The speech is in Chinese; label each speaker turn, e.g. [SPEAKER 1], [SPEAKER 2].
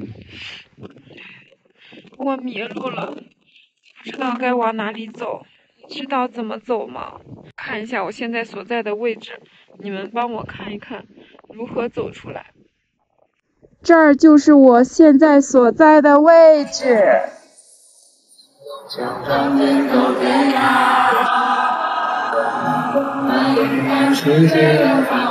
[SPEAKER 1] 我迷路了，不知道该往哪里走，你知道怎么走吗？看一下我现在所在的位置，你们帮我看一看如何走出来。
[SPEAKER 2] 这儿就是我现在所在的位置。
[SPEAKER 3] 世界的繁